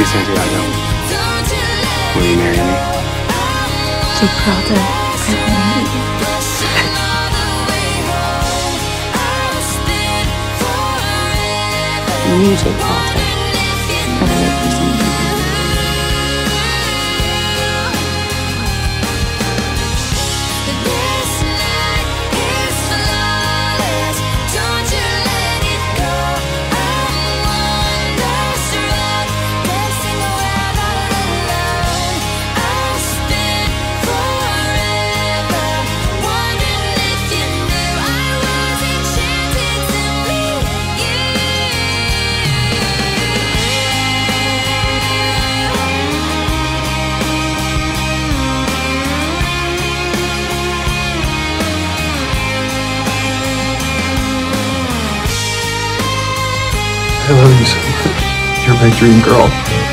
现这样的我，Will you marry me？ 最 proud 的爱红里。我女最 proud 的，100%。 I love you so much. You're my dream girl.